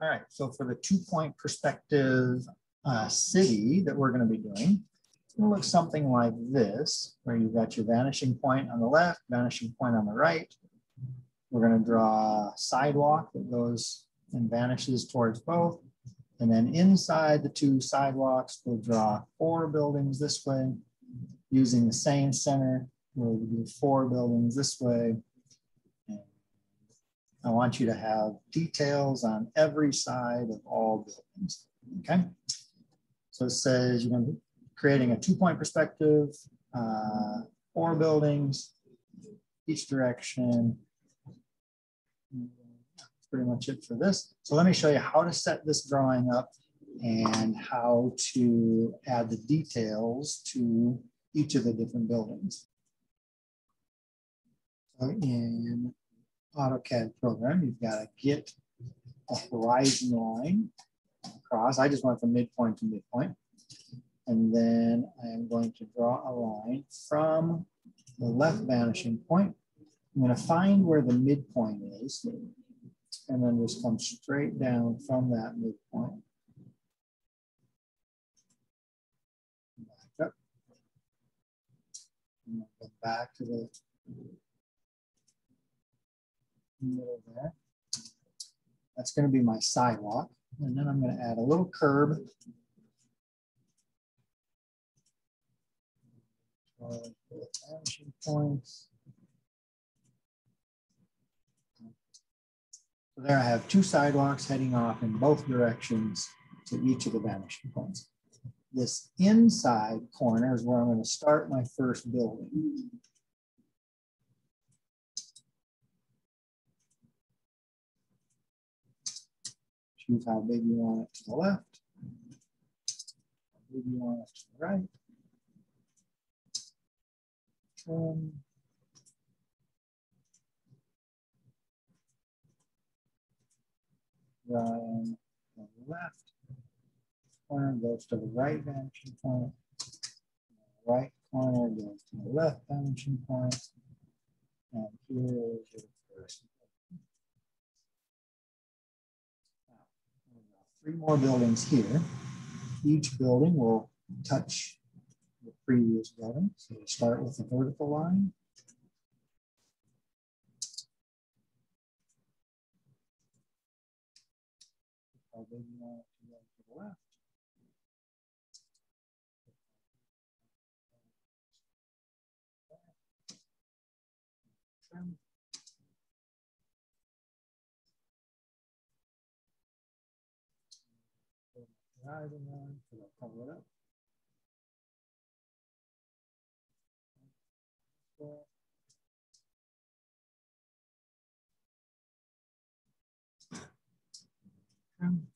All right, so for the 2-point perspective city that we're going to be doing, it's going to look something like this, where you've got your vanishing point on the left, vanishing point on the right. We're going to draw a sidewalk that goes and vanishes towards both. And then inside the 2 sidewalks, we'll draw 4 buildings this way, using the same center. We'll do 4 buildings this way. And I want you to have details on every side of all buildings, okay? So it says you're going to be creating a 2-point perspective, 4 buildings, each direction. That's pretty much it for this. So let me show you how to set this drawing up and how to add the details to each of the different buildings. So in AutoCAD program, you've got to get a horizon line across. I just went from midpoint to midpoint. And then I'm going to draw a line from the left vanishing point. I'm going to find where the midpoint is, and then just come straight down from that midpoint. Back up. And go back to the middle there. That's going to be my sidewalk. And then I'm going to add a little curb. Vanishing points. So there I have 2 sidewalks heading off in both directions to each of the vanishing points. This inside corner is where I'm going to start my first building. Choose how big you want it to the left, how big you want it to the right. Drawing on the left corner goes to the right vanishing point. The right corner goes to the left vanishing point. And here is your first. Now, 3 more buildings here. Each building will touch the previous building. So we start with a vertical line. How big you want it to go to the left. Trim. Horizon line, so I'll cover it up. Trim.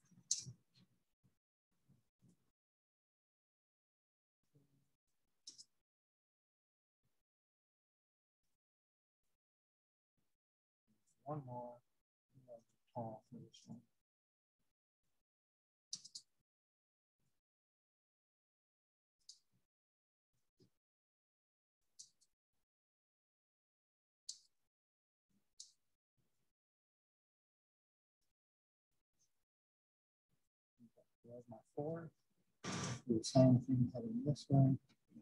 One more. Tall for this one. There's my 4. Do the same thing heading this way.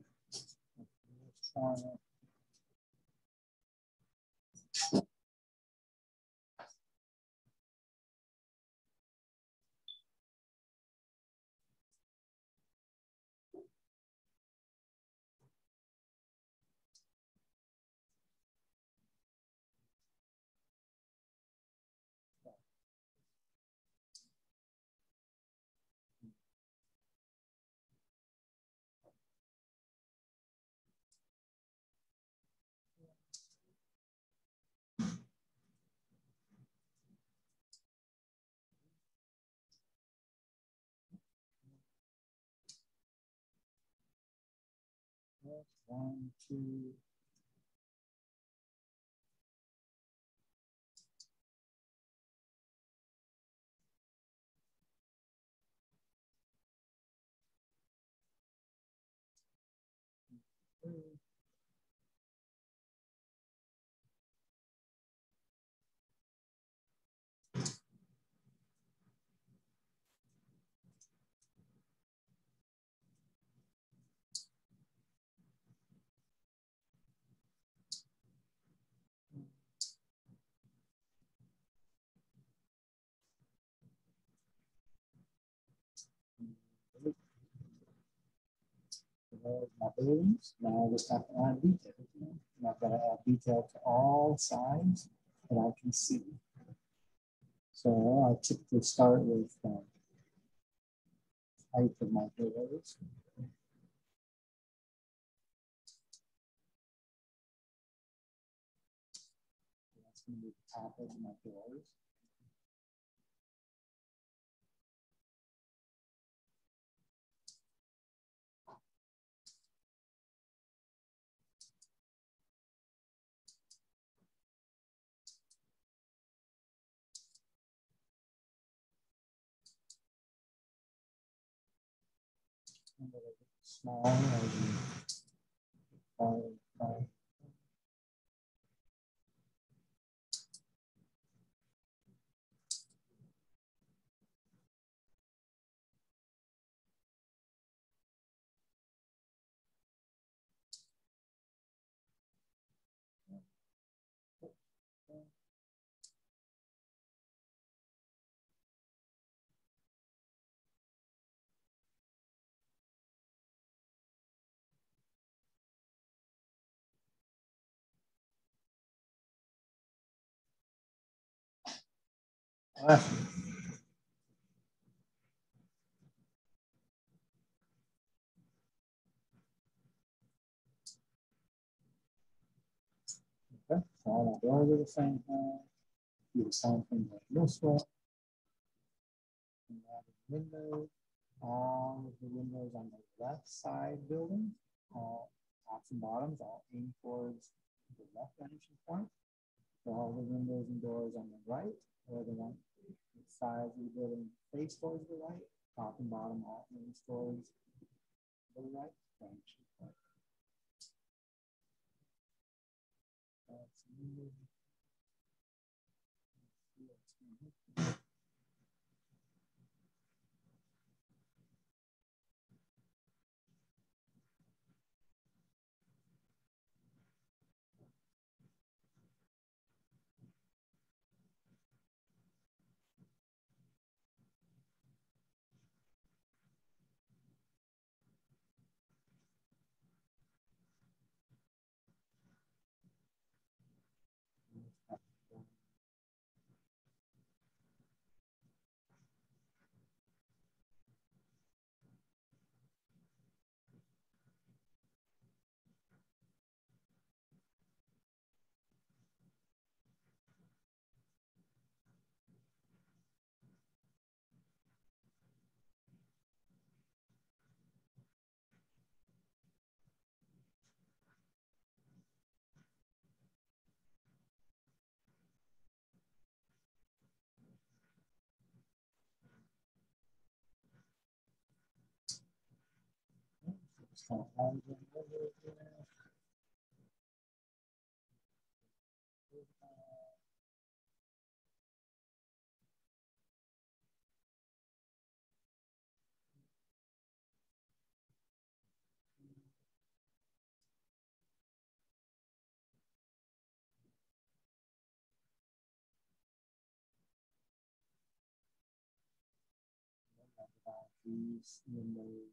One, two. There's my buildings. Now I just have to add detail. And I've got to add detail to all sides that I can see. So I typically start with height of my doors. That's going to be the top edge of my doors. And a little bit smaller as you follow. Left. Okay, so all my doors are the same height. Do the same thing with this one. And add a window. All of the windows on the left side building, all tops and bottoms, all aim towards the left vanishing point. So all the windows and doors on the right, or the one the sides of the building face towards the right, top and bottom all aims towards the right vanishing point. These windows.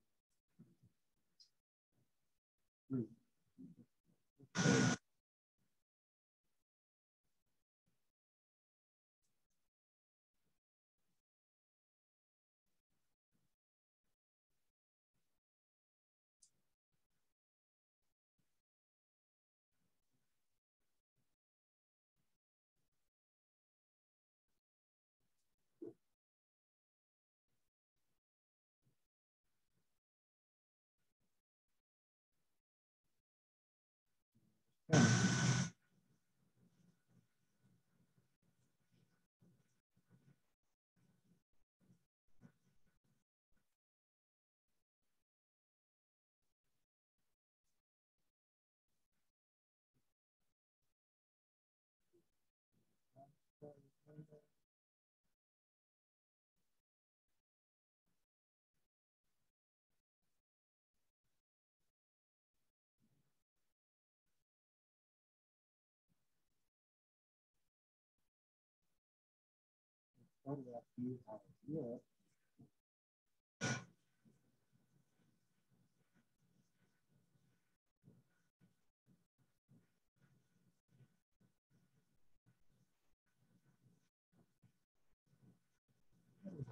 Photograph view how it looks.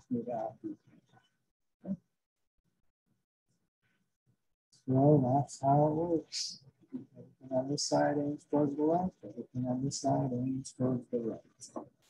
Smooth out. Okay. So that's how it works. Everything on this side aims towards the left, everything on this side aims towards the right.